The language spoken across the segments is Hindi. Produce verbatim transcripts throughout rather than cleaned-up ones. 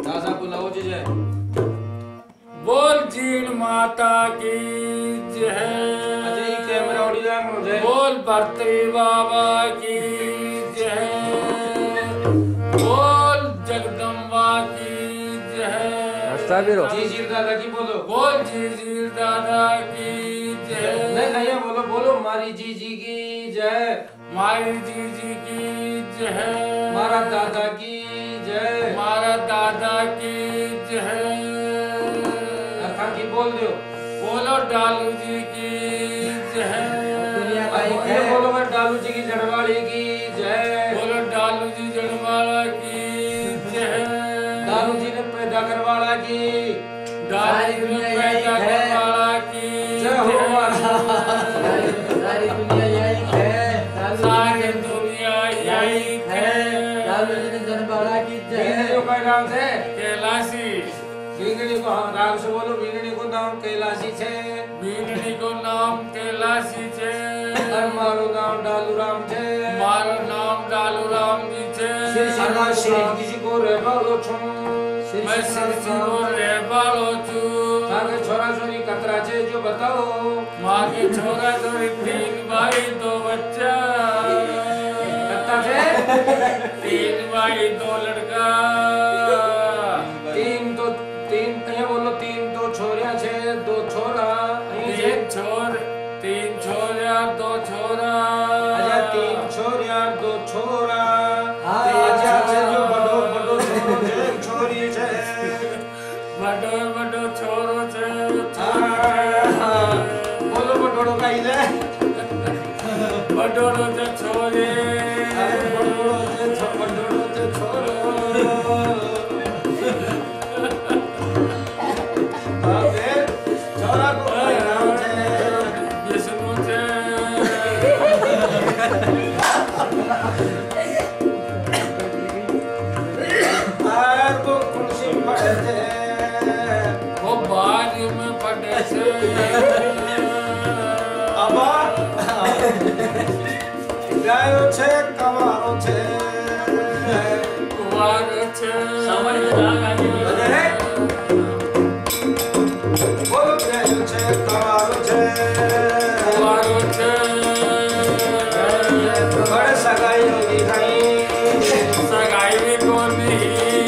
दासा बुलाओ जी जय। बोल जीण माता की जय। अजय कैमरा उड़ी जा मुझे। बोल भर्तवी बाबा की जय। बोल जगदम्बा की जय। जी जी दादा की बोलो। बोल जी जी दादा की जय। नहीं नहीं बोलो बोलो मारी जी जी की जय। मारी जी जी की जय। मारा दादा की जय। मारा दादा की जय। अखा की बोल दो। बोलो डालू जी की जय। ये बोलो मैं डालू जी की जड़वाड़ी की जय। बोलो डालू जी जड़वाड़ा की जय। डालू जी ने पैदा करवाड़ा की। डालू जी ने पैदा करवाड़ा की जय हो सारी दुनिया यही है। सारी दुनिया यही है। डालू जी ने जड़वाड़ा की जय। बीनड़ी को नाम से कैलाशी। बीनड़ी को हम राग से बोलो। बीनड़ी को नाम कैलाशी छे। बीनड़ी को नाम कैलाशी छे। और मारो नाम डालू राम छे। मारो नाम डालू राम जी छे। और श्री किसी को रे बालो छू। मैं सिरसी को रे बालो छू। ताके छोरा छोरी कतरा छे जो बताओ। माँ के छोरा छोरी तीन भाई दो बच्चा। कत्ता छे? तीन भाई दो लड़का। तीन तो तीन ये बोलो तीन तो छोरिया छे दो छोरा। तीन छोर तीन छोरिया दो छोरा। अच्छा तीन छोरिया दो छोरा। हाँ, अच्छा छे जो बड़ो बड़ो छोरो छे छोरी छे। बड़ो बड़ो छोरो छे बोलो बड़ो काई छे। बड़ो छे छोरे। बड़ो छे छो बड़ो छे छोरो। अबे छोरा को कोई नाम छे। ये सुनो छे। आर को कुर्सी पड़े छे। वो बारी में पड़े छे। अबा गायो छे कवारो छे। कुवारो छे। समझ में आ गई। बोलो गायो छे कवारो छे। कुवारो छे। बड़े सगाई होगी कहीं। सगाई भी कोनी।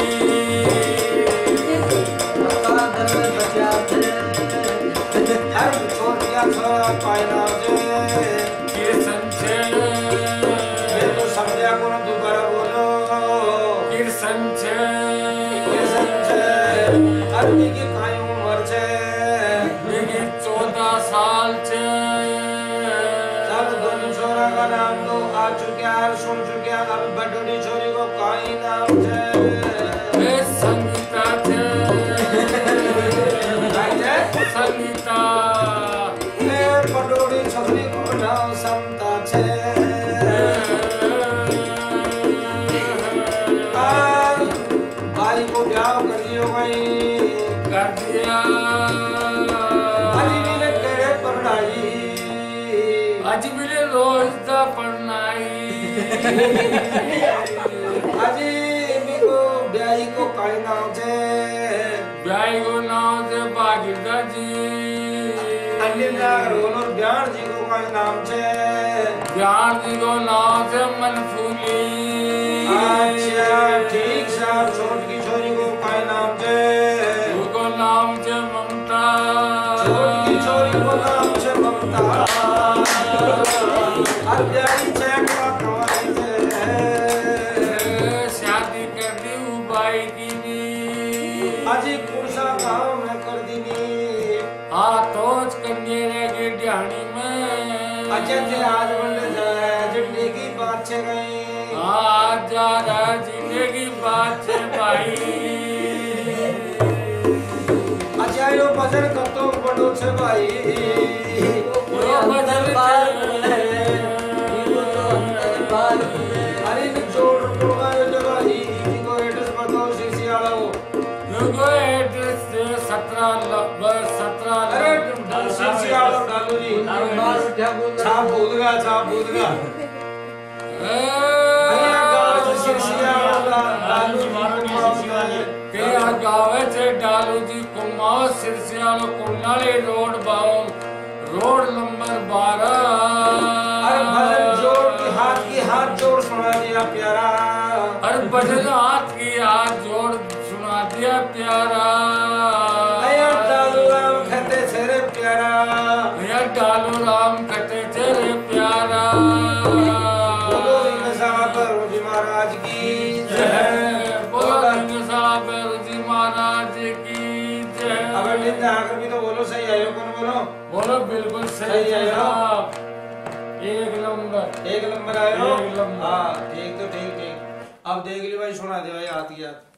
हर छोटिया छोरा पायना छे। कृष्ण छे। ये तो समझा को ना दोबारा बोलो। कृष्ण छे। कृष्ण छे। अरबी की काई उम्र छे। मेरी चौदह साल छे। सब दोनों छोरा का नाम तो आ चुका है सुन चुके हैं। अब बड़ोड़ी छोरी को काई नाम छे। ए संगीता छे। काई छे? संगीता। ए बड़ोड़ी छोरी को नाम समता छे। आ भाई को ब्याह कर दियो भाई। कर दिया। अजी भी ने करे पढ़ाई। अज मिले रोज दा पढ़नाई। अजी भी को ब्याही को काई नाम छे। ब्याई को नाम से बागिरदा जी। अन्य नाग रोलर ब्याण जी को काई नाम छे। ज्ञान जी को नाम से मनफूली। अच्छा ठीक साहब छोट की छोरी को काई नाम छे। उनको नाम से ममता। छोट की छोरी को नाम छे ममता। और ब्याही छे का कवाई छे। शादी कर दी उबाई की भी। अजी कुर्सा गाँव में कर दीनी। हाथोच कन्या रह गई ड्याणी में। अच्छा थे आज बंदे जाए जिंदगी की बात छे गई। आज जा रहा जिंदगी बात छे भाई। अच्छा यो भजन कतो बड़ो छे भाई। यो भजन अरे ने जोड़ रोगायो जो भाई इनको एड्रेस बताओ सीसी वाला वो। युगो एड्रेस से सत्रह बस सत्रह। अरे सीसी वाला डालो जी। छाप भूल गया छाप भूल गया। अरे गाज सीसी वाला डालो जी। के डालू जी कुमार सिरसियालो कुनाले रोड बावन रोड नंबर बारह। अरे भजन जोड़ की हाथ की हाथ जोड़ सुना दिया प्यारा। अरे भजन हाथ की हाथ जोड़ सुना दिया प्यारा। अया डालू राम खते तेरे प्यारा। अया डालू राम खते तेरे प्यारा। बोलो सिंह साहब रोजी महाराज की जय। बोलो सिंह साहब रोजी महाराज की जय। अब दिन आकर भी तो बोलो सही आयो कौन बोलो। बोलो बिल्कुल सही सही आयो। साहब एक नंबर एक नंबर आयो। एक नंबर। हाँ ठीक तो ठीक ठीक। अब देख ली भाई सुना दे भाई आती आती।